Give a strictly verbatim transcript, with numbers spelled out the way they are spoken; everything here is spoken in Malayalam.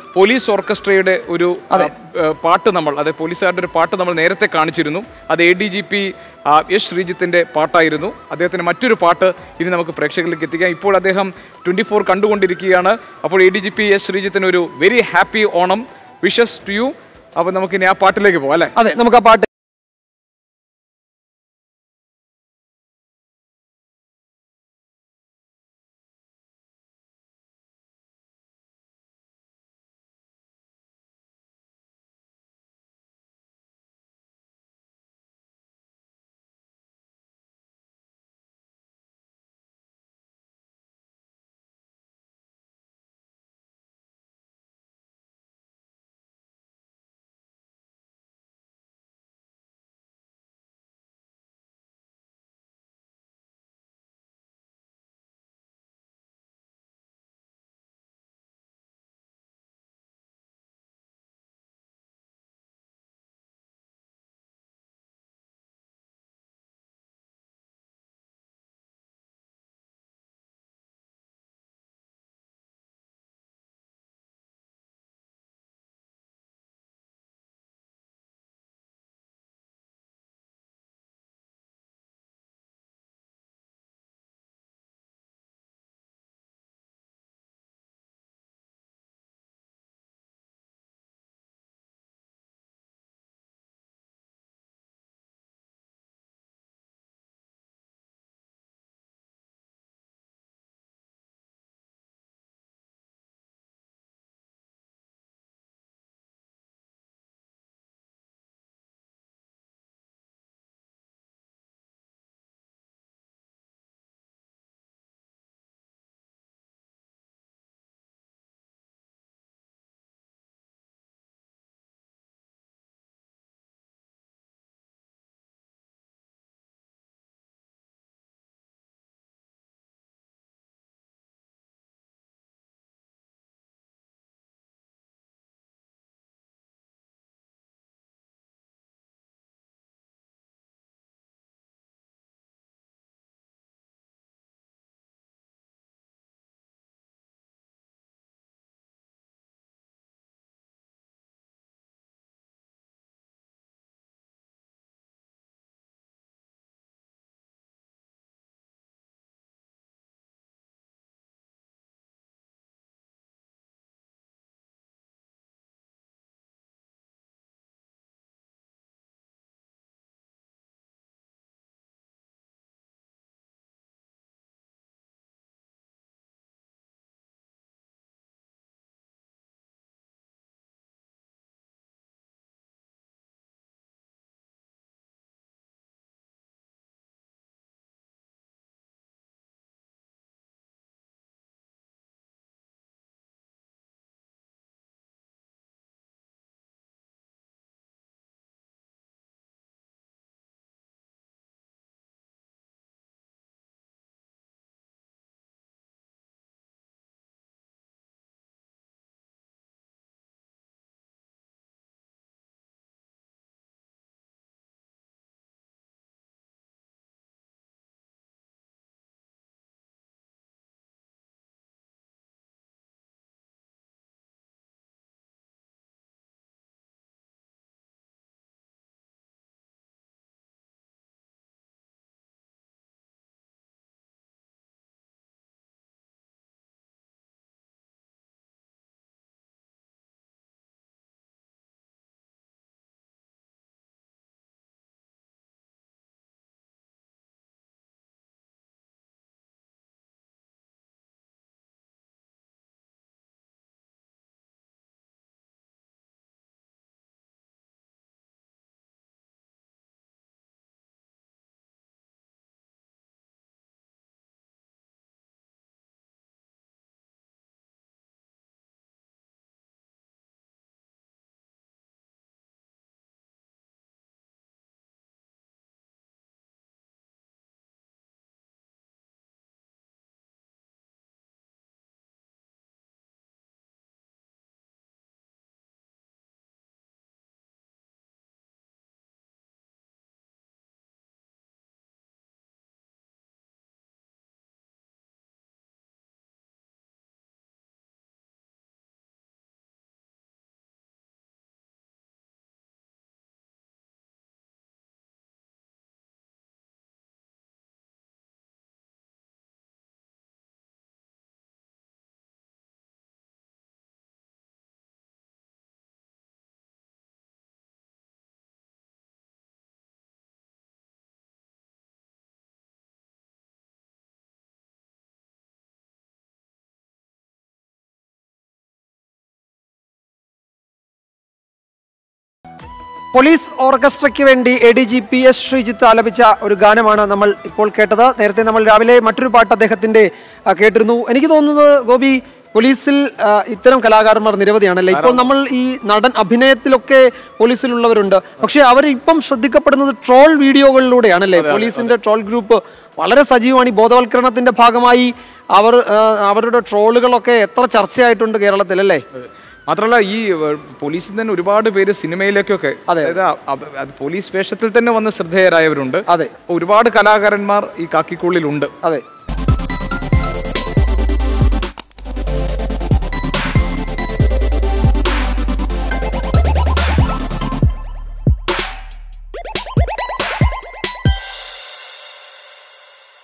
പോലീസ് ഓർക്കസ്ട്രയുടെ ഒരു പാട്ട് നമ്മൾ അതെ പോലീസുകാരുടെ ഒരു പാട്ട് നമ്മൾ നേരത്തെ കാണിച്ചിരുന്നു. അത് A D G P S ശ്രീജിത്തിൻ്റെ പാട്ടായിരുന്നു. അദ്ദേഹത്തിൻ്റെ മറ്റൊരു പാട്ട് ഇനി നമുക്ക് പ്രേക്ഷകരിലേക്ക് എത്തിക്കാം. ഇപ്പോൾ അദ്ദേഹം ട്വൻറ്റി ഫോർ കണ്ടുകൊണ്ടിരിക്കുകയാണ്. അപ്പോൾ A D G P S ശ്രീജിത്തിന് ഒരു very happy Onam wishes to you. അപ്പോൾ നമുക്കിനി ആ പാട്ടിലേക്ക് പോകാം അല്ലേ? അതെ, നമുക്ക് ആ പാട്ട് പോലീസ് ഓർക്കസ്ട്രയ്ക്ക് വേണ്ടി A D G P S Sreejith ആലപിച്ച ഒരു ഗാനമാണ് നമ്മൾ ഇപ്പോൾ കേട്ടത്. നേരത്തെ നമ്മൾ രാവിലെ മറ്റൊരു പാട്ട് അദ്ദേഹത്തിന്റെ കേട്ടിരുന്നു. എനിക്ക് തോന്നുന്നത് ഗോപി, പോലീസിൽ ഇത്തരം കലാകാരന്മാർ നിരവധിയാണല്ലേ. ഇപ്പോൾ നമ്മൾ ഈ നടൻ അഭിനയത്തിലൊക്കെ പോലീസിലുള്ളവരുണ്ട്, പക്ഷെ അവർ ഇപ്പം ശ്രദ്ധിക്കപ്പെടുന്നത് ട്രോൾ വീഡിയോകളിലൂടെയാണല്ലേ. പോലീസിന്റെ ട്രോൾ ഗ്രൂപ്പ് വളരെ സജീവമാണ്. ഈ ബോധവൽക്കരണത്തിന്റെ ഭാഗമായി അവർ അവരുടെ ട്രോളുകളൊക്കെ എത്ര ചർച്ചയായിട്ടുണ്ട് കേരളത്തിൽ അല്ലേ. മാത്രമല്ല ഈ പോലീസിൽ തന്നെ ഒരുപാട് പേര് സിനിമയിലേക്കൊക്കെ, അതായത് പോലീസ് വേഷത്തിൽ തന്നെ വന്ന് ശ്രദ്ധേയരായവരുണ്ട്. അതെ, ഒരുപാട് കലാകാരന്മാർ ഈ കാക്കിക്കുള്ളിലുണ്ട്. അതെ.